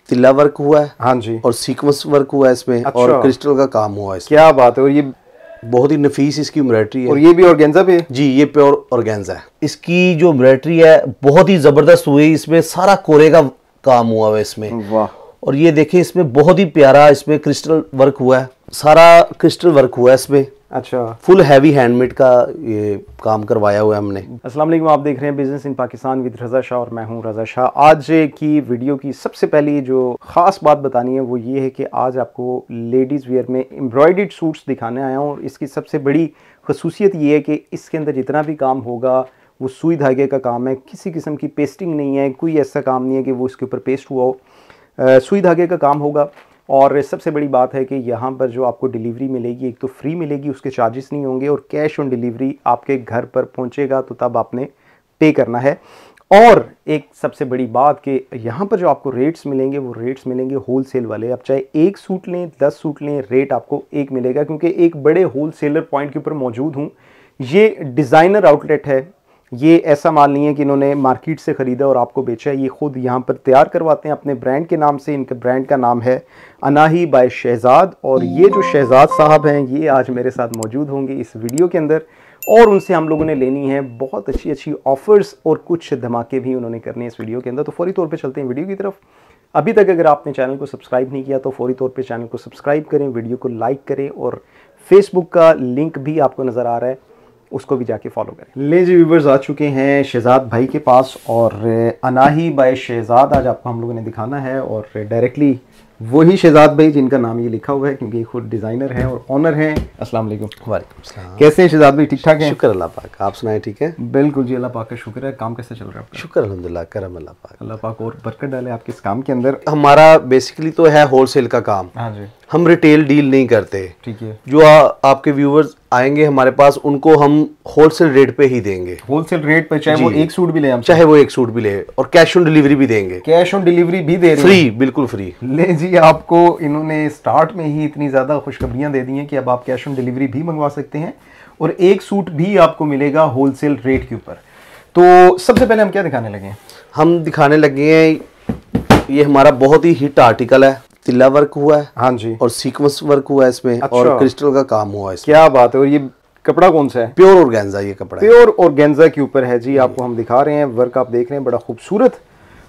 तिल्ला work हुआ है। हाँ जी। और सीक्वेंस वर्क हुआ है इसमें। अच्छा। और क्रिस्टल का काम हुआ है इसमें। क्या बात है। और ये बहुत ही नफीस इसकी एम्ब्रॉयडरी है। और ये भी ऑर्गेन्जा पे? जी, ये प्योर ऑर्गेन्जा है। इसकी जो एम्ब्रॉयडरी है बहुत ही जबरदस्त हुई, इसमें सारा कोरे का काम हुआ है इसमें। वाह। और ये देखें, इसमें बहुत ही प्यारा इसमें क्रिस्टल वर्क हुआ है, सारा क्रिस्टल वर्क हुआ है इसमें। अच्छा। फुल हैवी हैंडमेड का ये काम करवाया हुआ है हमने। अस्सलाम वालेकुम, आप देख रहे हैं business in Pakistan with Raza Shah और मैं हूं रज़ा शाह। आज की वीडियो की सबसे पहली जो ख़ास बात बतानी है वो ये है कि आज आपको लेडीज़ वेयर में एम्ब्रॉयडर्ड सूट्स दिखाने आया हूं। और इसकी सबसे बड़ी खसूसियत ये है कि इसके अंदर जितना भी काम होगा वो सुई धागे का काम है, किसी किस्म की पेस्टिंग नहीं है, कोई ऐसा काम नहीं है कि वो इसके ऊपर पेस्ट हुआ हो, सुई धागे का काम होगा। और सबसे बड़ी बात है कि यहाँ पर जो आपको डिलीवरी मिलेगी, एक तो फ्री मिलेगी, उसके चार्जेस नहीं होंगे, और कैश ऑन डिलीवरी आपके घर पर पहुँचेगा तो तब आपने पे करना है। और एक सबसे बड़ी बात कि यहाँ पर जो आपको रेट्स मिलेंगे वो रेट्स मिलेंगे होलसेल वाले। आप चाहे एक सूट लें 10 सूट लें, रेट आपको एक मिलेगा, क्योंकि एक बड़े होलसेलर पॉइंट के ऊपर मौजूद हूँ। ये डिज़ाइनर आउटलेट है, ये ऐसा माल नहीं है कि इन्होंने मार्केट से ख़रीदा और आपको बेचा है। ये खुद यहाँ पर तैयार करवाते हैं अपने ब्रांड के नाम से। इनके ब्रांड का नाम है अनाही बाय शहजाद। और ये जो शहजाद साहब हैं ये आज मेरे साथ मौजूद होंगे इस वीडियो के अंदर, और उनसे हम लोगों ने लेनी है बहुत अच्छी अच्छी ऑफ़र्स और कुछ धमाके भी उन्होंने करने हैं इस वीडियो के अंदर। तो फौरी तौर पर चलते हैं वीडियो की तरफ। अभी तक अगर आपने चैनल को सब्सक्राइब नहीं किया तो फौरी तौर पर चैनल को सब्सक्राइब करें, वीडियो को लाइक करें, और फेसबुक का लिंक भी आपको नज़र आ रहा है, उसको भी जाके फॉलो करें। ले जी व्यूवर्स, आ चुके हैं शहजाद भाई के पास, और अनाही बाय शहजाद आज आपको हम लोगों ने दिखाना है। और डायरेक्टली वही शहजाद भाई जिनका नाम ये लिखा हुआ है, क्योंकि खुद डिज़ाइनर हैं और ऑनर हैं। अस्सलाम वालेकुम। वालेकुम सलाम। कैसे हैं शहजाद भाई, ठीक ठाक हैं? शुक्र अल्लाह पाक, आप सुनाएं ठीक है? बिल्कुल जी, अल्लाह पाक का शुक्र है। काम कैसे चल रहा है आपका? शुक्र अल्हम्दुलिल्लाह, करम अल्लाह पाक। अल्लाह पाक और बरकत डाले आपके इस काम के अंदर। हमारा बेसिकली तो है होलसेल का काम। हाँ जी। हम रिटेल डील नहीं करते। ठीक है। जो आपके व्यूवर्स आएंगे हमारे पास, उनको हम होलसेल रेट पे ही देंगे। होलसेल रेट पे, चाहे वो एक सूट भी ले, हम चाहे वो एक सूट भी ले, और कैश ऑन डिलीवरी भी देंगे। कैश ऑन डिलीवरी भी दे रहे हैं? फ्री, बिल्कुल फ्री। ले जी, आपको इन्होंने स्टार्ट में ही इतनी ज़्यादा खुशखबरियां दे दी हैं कि अब आप कैश ऑन डिलीवरी भी मंगवा सकते हैं, और एक सूट भी आपको मिलेगा होलसेल रेट के ऊपर। तो सबसे पहले हम क्या दिखाने लगे हैं? हम दिखाने लगे हैं, ये हमारा बहुत ही हिट आर्टिकल है, तिल्ला वर्क हुआ है। हाँ जी। और सीक्वेंस वर्क हुआ है इसमें। अच्छा। और क्रिस्टल का काम हुआ है इसमें। क्या बात है। और ये कपड़ा कौन सा है? प्योर ऑर्गेन्जा ये कपड़ा है। प्योर ऑर्गेन्जा के ऊपर है जी। आपको हम दिखा रहे हैं, वर्क आप देख रहे हैं बड़ा खूबसूरत।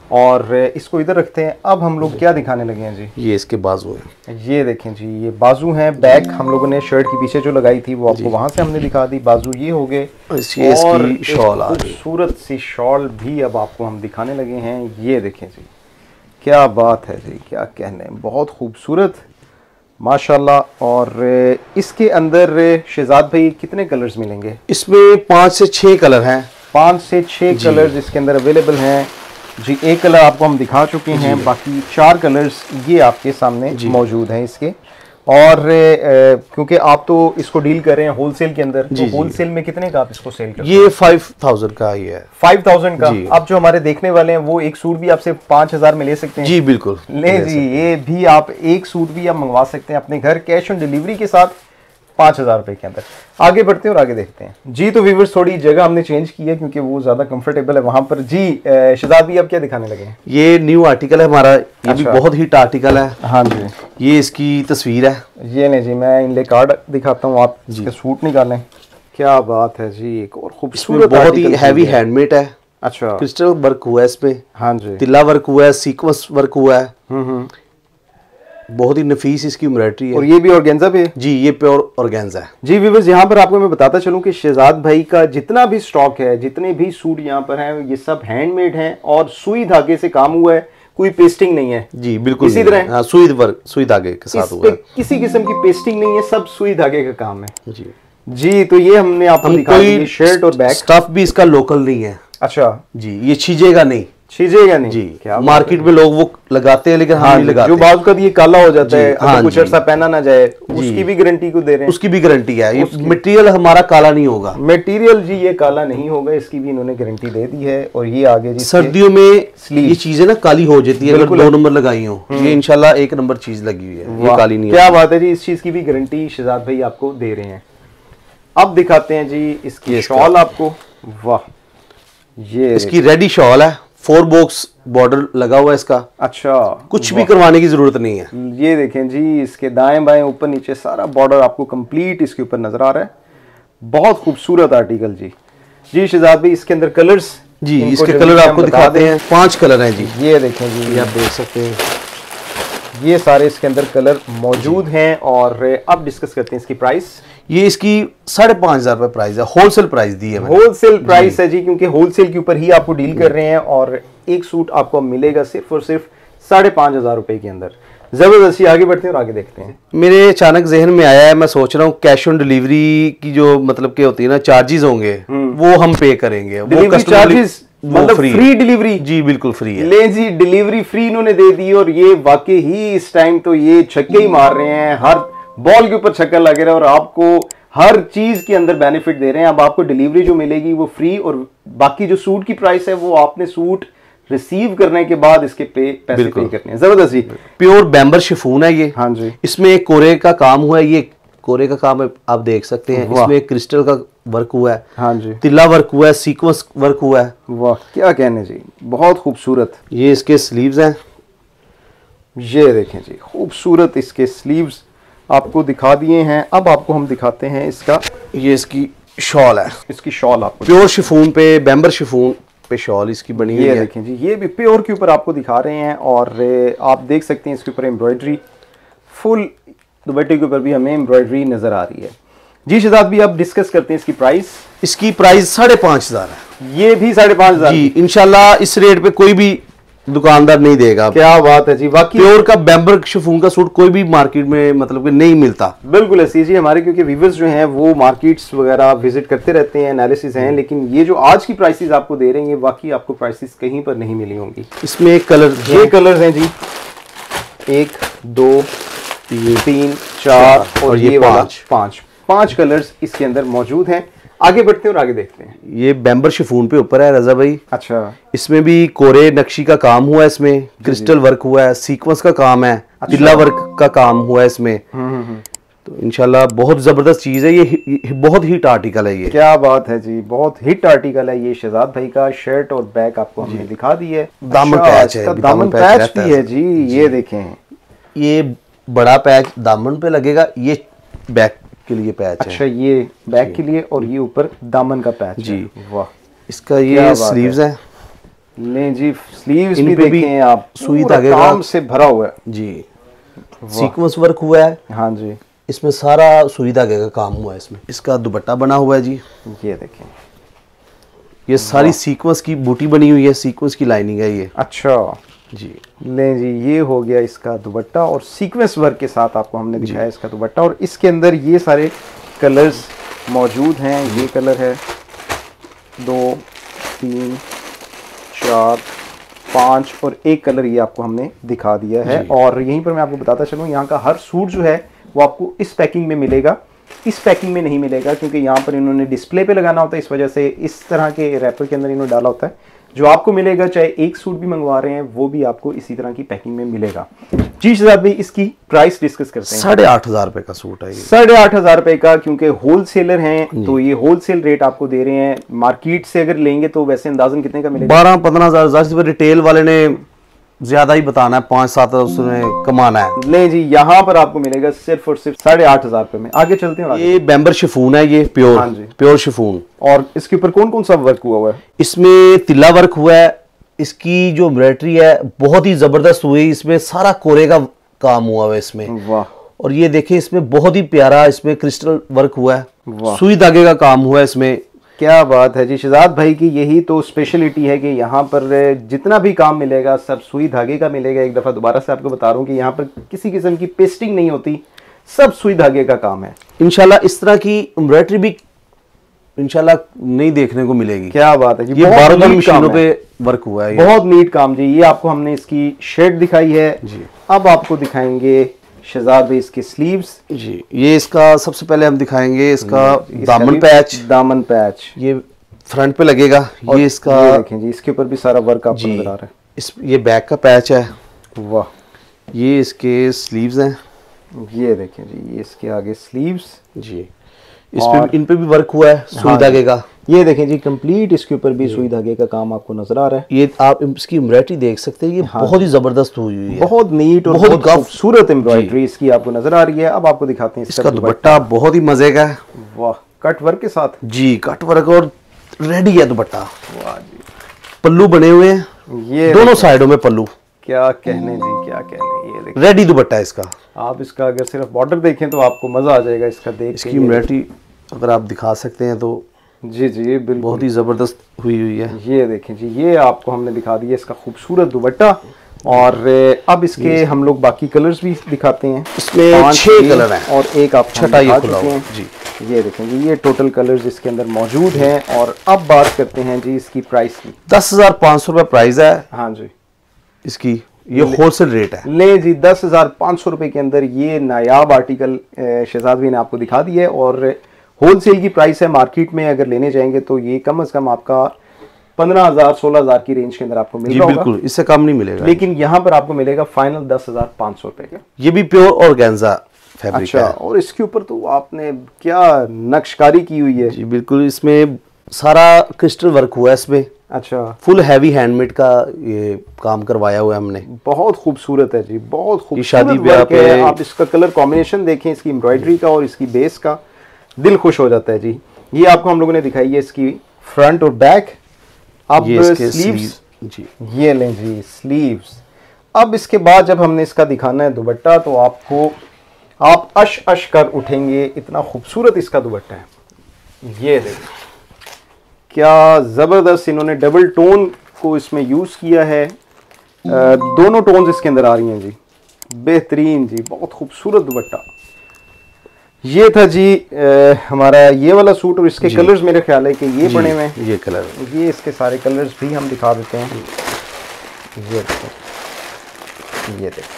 और इसको इधर रखते हैं। अब हम लोग क्या दिखाने लगे हैं जी? ये इसके बाजू है। ये देखें जी, ये बाजू हैं। बैक हम लोगों ने शर्ट के पीछे जो लगाई थी वो आपको वहां से हमने दिखा दी। बाजू ये हो गए, और इसकी शॉल आ गई, खूबसूरत सी शॉल भी अब आपको हम दिखाने लगे हैं। ये देखें जी, क्या बात है जी, क्या कहने, बहुत खूबसूरत माशाल्लाह। और इसके अंदर शहजाद भाई कितने कलर्स मिलेंगे? इसमें 5 से 6 कलर हैं। 5 से 6 कलर्स इसके अंदर अवेलेबल हैं जी। एक कलर आपको हम दिखा चुके हैं, बाकी 4 कलर्स ये आपके सामने मौजूद हैं इसके। और क्योंकि आप तो इसको डील कर रहे हैं होलसेल के अंदर, तो होलसेल में कितने का आप इसको सेल करते हैं? ये 5000 का ही है। 5000 का। अब जो हमारे देखने वाले हैं वो एक सूट भी आपसे 5000 में ले सकते हैं? जी बिल्कुल। ले जी, ये भी आप एक सूट भी आप मंगवा सकते हैं अपने घर, कैश ऑन डिलीवरी के साथ 5000 रुपए के अंदर। आगे बढ़ते हैं और आगे देखते हैं जी। तो व्यूअर्स, थोड़ी जगह हमने चेंज की है क्योंकि वो ज्यादा कंफर्टेबल है वहां पर जी। शहजाद भी अब क्या दिखाने लगे हैं? ये न्यू आर्टिकल है हमारा, ये भी बहुत हिट आर्टिकल है। हाँ जी। ये इसकी तस्वीर है। ये नहीं जी, मैं इनले कार्ड दिखाता हूँ, आप इसके सूट निकालें। क्या बात है जी, एक और खूबसूरत, बहुत ही हैवी हैंडमेड है। अच्छा। क्रिस्टल वर्क हुआ है इसमें। हाँ जी। तिल्ला वर्क हुआ है, सीक्वेंस वर्क हुआ है। बहुत ही नफीस इसकी एम्ब्रॉयडरी है। और ये भी ऑर्गेन्जा पे? जी, ये प्योर ऑर्गेन्जा है जी। व्यूअर्स, यहाँ पर आपको मैं बताता चलूं कि शहजाद भाई का जितना भी स्टॉक है, जितने भी सूट यहाँ पर हैं, ये सब हैंडमेड हैं और सुई धागे से काम हुआ है, कोई पेस्टिंग नहीं है। जी बिल्कुल इसी तरह। हाँ, सुई धागे के साथ हुआ है। किसी किस्म की पेस्टिंग नहीं है, सब सुई धागे का काम है जी। जी। तो ये हमने आपको दिखा दिया, शर्ट और बैक। स्टफ भी इसका लोकल नहीं है। अच्छा जी, ये छीजेगा नहीं। छीजेगा नहीं जी। क्या मार्केट में लोग वो लगाते हैं, लेकिन हम नहीं लगाते। जो बाजू का ये काला हो जाता है, हाँ, कुछ अर्सा पहना ना जाए, उसकी भी गारंटी को दे रहे हैं। उसकी भी गारंटी है। ये मटेरियल हमारा काला नहीं होगा। मटेरियल जी ये काला नहीं होगा, इसकी भी इन्होंने गारंटी दे दी है। और ये आगे जी, सर्दियों में ये चीजें ना काली हो जाती है अगर 2 नंबर लगाई हो। ये इंशाल्लाह 1 नंबर चीज लगी हुई है, ये काली नहीं है। क्या बात है जी, इस चीज की भी गारंटी शहजाद भाई आपको दे रहे हैं। अब दिखाते हैं जी इसकी शॉल आपको। वाह, ये इसकी रेडी शॉल है, 4 बॉक्स बॉर्डर लगा हुआ है इसका। अच्छा, कुछ भी करवाने की जरूरत नहीं है। ये देखें जी, इसके दाएं बाएं ऊपर नीचे सारा बॉर्डर आपको कंप्लीट इसके ऊपर नजर आ रहा है। बहुत खूबसूरत आर्टिकल जी। जी शहजाद भाई, इसके अंदर कलर्स जी, इसके कलर आपको दिखाते हैं। 5 कलर हैं जी। ये देखें जी, ये आप देख सकते हैं, ये सारे इसके अंदर कलर मौजूद हैं। और अब डिस्कस करते हैं इसकी प्राइस। ये इसकी 5,500 रुपए प्राइस है, होलसेल प्राइस दी है मैंने। होलसेल प्राइस है जी, क्योंकि होलसेल के ऊपर ही आपको डील कर रहे हैं। और एक सूट आपको मिलेगा सिर्फ और सिर्फ 5,500 रुपए के अंदर। जबरदस्ती, आगे बढ़ते हैं और आगे देखते हैं। मेरे अचानक जहन में आया है, मैं सोच रहा हूँ कैश ऑन डिलीवरी की जो मतलब के होती है ना चार्जेस होंगे, वो हम पे करेंगे। डिलीवरी चार्जेस मतलब फ्री डिलीवरी? जी बिल्कुल फ्री है। ले जी, डिलीवरी फ्री इन्होंने दे दी। और ये वाकई ही इस टाइम तो ये छक्के ही मार रहे हैं, हर बॉल के ऊपर छक्का लग रहा है और आपको हर चीज के अंदर बेनिफिट दे रहे हैं। अब आपको डिलीवरी जो मिलेगी वो फ्री, और बाकी जो सूट की प्राइस है वो आपने सूट रिसीव करने के बाद इसके पैसे पे करने हैं। जबरदस्त जी। प्योर बैम्बर शिफॉन है ये। हाँ जी। इसमें कोरे का काम हुआ है, ये कोरे का काम आप देख सकते हैं। इसमें क्रिस्टल का वर्क हुआ है। हाँ जी। तिल्ला वर्क हुआ है, सीक्वेंस वर्क हुआ है। वाह, क्या कहने जी, बहुत खूबसूरत। ये इसके स्लीव्स हैं। ये देखें जी, खूबसूरत इसके स्लीव्स आपको दिखा दिए हैं। अब आपको हम दिखाते हैं इसका, ये इसकी शॉल है। इसकी शॉल आपको प्योर शिफॉन पे, बैम्बर शिफॉन पे शॉल इसकी बनी हुई है। ये देखें जी, ये भी प्योर के ऊपर आपको दिखा रहे हैं। और आप देख सकते हैं इसके ऊपर एम्ब्रॉयडरी, फुल दुपट्टे के ऊपर भी हमें एम्ब्रॉयडरी नजर आ रही है। जी शहजाद भी, अब डिस्कस करते हैं इसकी प्राइस। इसकी प्राइस 5,500 है। ये भी 5,500 जी। इंशाल्लाह इस रेट पे कोई भी दुकानदार नहीं देगा। क्या बात है जी। बाकी प्योर का बैम्बर शिफॉन का सूट कोई भी मार्केट में मतलब कि नहीं मिलता। बिल्कुल ऐसी जी, हमारे क्योंकि व्यूअर्स जो हैं वो मार्केट्स वगैरह विजिट करते रहते हैं, एनालिसिस हैं, लेकिन ये जो आज की प्राइसेस आपको दे रहे हैं बाकी आपको प्राइसेस कहीं पर नहीं मिली होंगी। इसमें एक कलर, ये कलर्स हैं जी, 1 2 3 4 और ये वाला 5 कलर्स इसके अंदर मौजूद हैं। आगे बढ़ते हैं और आगे देखते हैं। ये बैम्बर शिफॉन पे ऊपर है रजा भाई। अच्छा। इसमें भी कोरे नक्शी का काम हुआ है, इसमें क्रिस्टल वर्क हुआ है, सीक्वेंस का काम है, तिल्ला वर्क का काम हुआ है इसमें। तो इंशाल्लाह बहुत जबरदस्त चीज है ये, बहुत हिट आर्टिकल है ये। क्या बात है जी, बहुत हिट आर्टिकल है ये। शहजाद भाई का शर्ट और बैक आपको हमने दिखा दी है। दामन पैच है, दामन पैच भी है जी। ये देखें, ये बड़ा पैच दामन पे लगेगा, ये बैक के लिए पैच है। अच्छा, ये बैक के लिए और ये ऊपर दामन का पैच जी। वाह, इसका ये स्लीव्स है। ले जी, स्लीव्स भी देखें आप, सुई धागे काम से भरा हुआ है जी। सीक्वेंस वर्क हुआ है। हाँ जी। इसमें सारा सुई धागे का काम हुआ है। इसमें इसका दुपट्टा बना हुआ है जी। ये देखें, ये सारी सीक्वेंस की बूटी बनी हुई है, सीक्वेंस की लाइनिंग है ये। अच्छा जी। ले जी, ये हो गया इसका दुपट्टा और सीक्वेंस वर्क के साथ आपको हमने दिखाया इसका दुपट्टा। और इसके अंदर ये सारे कलर्स मौजूद हैं। ये कलर है 2 3 4 5 और एक कलर ये आपको हमने दिखा दिया है। और यहीं पर मैं आपको बताता चलूँ, यहाँ का हर सूट जो है वो आपको इस पैकिंग में मिलेगा, इस पैकिंग में नहीं मिलेगा, क्योंकि यहाँ पर इन्होंने डिस्प्ले पे लगाना होता है, इस वजह से इस तरह के रैपर के अंदर इन्होंने डाला होता है। जो आपको मिलेगा, चाहे एक सूट भी मंगवा रहे हैं, वो भी आपको इसी तरह की पैकिंग में मिलेगा। जी शहजाद भाई, इसकी प्राइस डिस्कस करते हैं। 8,500 रुपए का सूट है ये। 8,500 रुपए का, क्योंकि होलसेलर हैं तो ये होलसेल रेट आपको दे रहे हैं। मार्केट से अगर लेंगे तो वैसे अंदाजन कितने का मिलेगा? 12-15,000। रिटेल वाले ने ज्यादा ही बताना है, 5-7 उसने कमाना है। नहीं जी, यहाँ पर आपको मिलेगा सिर्फ और सिर्फ 8,500 रुपए में। आगे चलते हैं। ये बैम्बर शिफॉन है, ये प्योर। हाँ जी, प्योर शिफॉन। और इसके ऊपर कौन कौन सा वर्क हुआ है? इसमें तिल्ला वर्क हुआ है। इसकी जो एम्ब्रॉयडरी है बहुत ही जबरदस्त हुई, इसमें सारा कोरे का काम हुआ है इसमें। वाह। और ये देखिए, इसमें बहुत ही प्यारा इसमें क्रिस्टल वर्क हुआ है, सुई धागे का काम हुआ है इसमें। क्या बात है जी, शहजाद भाई की यही तो स्पेशलिटी है कि यहाँ पर जितना भी काम मिलेगा सब सुई धागे का मिलेगा। एक दफ़ा दोबारा से आपको बता रहा हूँ कि यहाँ पर किसी किस्म की पेस्टिंग नहीं होती, सब सुई धागे का काम है। इंशाल्लाह इस तरह की एम्ब्रॉयडरी भी इंशाल्लाह नहीं देखने को मिलेगी। क्या बात है जी, ये 12 मशीनों पे वर्क हुआ है, बहुत नीट काम जी। ये आपको हमने इसकी शर्ट दिखाई है जी। अब आपको दिखाएंगे शहजाद भाई इसके स्लीव्स जी। ये इसका सबसे पहले हम दिखाएंगे इसका दामन पैच। दामन पैच ये फ्रंट पे लगेगा। ये इसका देखें जी, इसके ऊपर भी सारा वर्क आपको नजर आ रहा है। ये बैक का पैच है। वाह। ये इसके स्लीव्स हैं। ये देखें जी, ये इसके आगे स्लीव्स जी। इस पे इन पे भी वर्क हुआ है सुई धागे का। ये देखें जी कंप्लीट इसके ऊपर भी सुई धागे का काम आपको नजर आ रहा है। ये आप इसकी एम्ब्रॉयडरी देख सकते हैं, ये बहुत ही जबरदस्त हुई हुई है, बहुत नीट और बहुत खूबसूरत एम्ब्रॉयडरी इसकी आपको नजर आ रही है। अब आपको दिखाते हैं इसका दुपट्टा बहुत ही मजे का है। वाह, कट वर्क के साथ जी, कट वर्क और रेडी है दुपट्टा। वाह जी, पल्लू बने हुए हैं, ये दोनों साइडों में पल्लू। क्या कहने जी, क्या कहने। ये देखिए रेडी दुपट्टा इसका। आप इसका अगर सिर्फ बॉर्डर देखें तो आपको मजा आ जाएगा इसका देख। इसकी एम्ब्रॉयडरी अगर आप दिखा सकते हैं तो जी जी बिल्कुल बहुत ही जबरदस्त हुई हुई है। ये देखें जी, ये आपको हमने दिखा दिया इसका खूबसूरत दुपट्टा। और अब इसके हम लोग बाकी कलर्स भी दिखाते हैं। इसमें 6 कलर हैं और एक आप छठा ये खुला हुआ जी। ये देखें जी, ये टोटल कलर्स इसके अंदर मौजूद हैं। और अब बात करते हैं जी इसकी प्राइस की। 10,500 रुपये प्राइस है। हाँ जी, इसकी ये होलसेल रेट है। ले जी, 10,500 रुपए के अंदर ये नायाब आर्टिकल शहजाद भाई ने आपको दिखा दिया है। और होलसेल की प्राइस है, मार्केट में अगर लेने जाएंगे तो ये कम से कम आपका 15,000 16,000 की रेंज के अंदर आपको मिलेगा। बिल्कुल, इससे कम नहीं मिलेगा। लेकिन यहाँ पर आपको मिलेगा फाइनल 10,500 रुपए का। ये भी प्योर ऑर्गेन्जा फैब्रिक अच्छा, है। और इसके ऊपर तो आपने क्या नक्शकारी की हुई है जी बिल्कुल, इसमें सारा क्रिस्टल वर्क हुआ है इसमें। अच्छा, फुल हैवी हैंडमेड का ये काम करवाया हुआ है हमने। बहुत खूबसूरत है जी, बहुत खूबसूरत शादी ब्याह वर्क है। पे आप इसका कलर कॉम्बिनेशन देखें, इसकी एम्ब्रॉयडरी का और इसकी बेस का, दिल खुश हो जाता है जी। ये आपको हम लोगों ने दिखाई है इसकी फ्रंट और बैक। अब स्लीव्स जी, ये लें जी स्लीव्स। अब इसके बाद जब हमने इसका दिखाना है दुपट्टा तो आपको आप अश कर उठेंगे, इतना खूबसूरत इसका दुपट्टा है। ये देखिए क्या ज़बरदस्त इन्होंने डबल टोन को इसमें यूज़ किया है। दोनों टोन्स इसके अंदर आ रही हैं जी, बेहतरीन जी, बहुत खूबसूरत दुपट्टा। ये था जी हमारा ये वाला सूट। और इसके कलर्स मेरे ख्याल है कि ये बने हुए हैं, ये कलर, ये इसके सारे कलर्स भी हम दिखा देते हैं। ये देखो, ये देखो,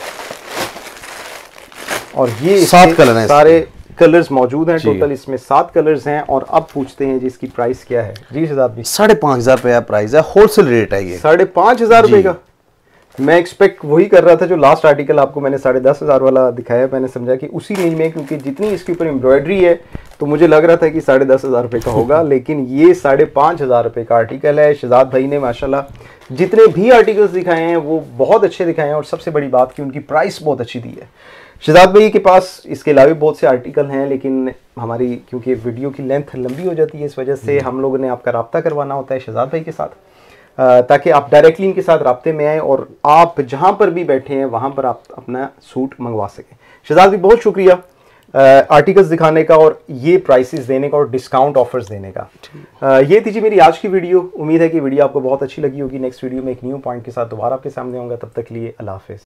और ये 7 कलर हैं, सारे कलर्स मौजूद हैं। टोटल इसमें 7 कलर्स हैं। और अब पूछते हैं जी इसकी प्राइस क्या है जी शहजाद भी। 5,500 रुपया प्राइस है, होलसेल रेट है ये। 5,500 रुपए का। मैं एक्सपेक्ट वही कर रहा था जो लास्ट आर्टिकल आपको मैंने 10,500 वाला दिखाया। मैंने समझा कि उसी रेंज में, क्योंकि जितनी इसके ऊपर एम्ब्रॉयडरी है तो मुझे लग रहा था कि 10,500 रुपए का होगा। लेकिन ये 5,500 रुपए का आर्टिकल है। शहजाद भाई ने माशाल्लाह जितने भी आर्टिकल्स दिखाए हैं वो बहुत अच्छे दिखाए हैं। और सबसे बड़ी बात कि उनकी प्राइस बहुत अच्छी दी है। शहजाद भाई के पास इसके अलावा बहुत से आर्टिकल हैं, लेकिन हमारी क्योंकि वीडियो की लेंथ लंबी हो जाती है, इस वजह से हम लोगों ने आपका रब्ता करवाना होता है शहजाद भाई के साथ, ताकि आप डायरेक्टली इनके साथ रब्ते में आए और आप जहां पर भी बैठे हैं वहां पर आप अपना सूट मंगवा सकें। शहजाद भाई बहुत शुक्रिया आर्टिकल्स दिखाने का और ये प्राइसेस देने का और डिस्काउंट ऑफर्स देने का। ये थी जी मेरी आज की वीडियो। उम्मीद है कि वीडियो आपको बहुत अच्छी लगी होगी। नेक्स्ट वीडियो में एक न्यू पॉइंट के साथ दोबारा आपके सामने होगा। तब तक के लिए अल्लाह हाफिज़।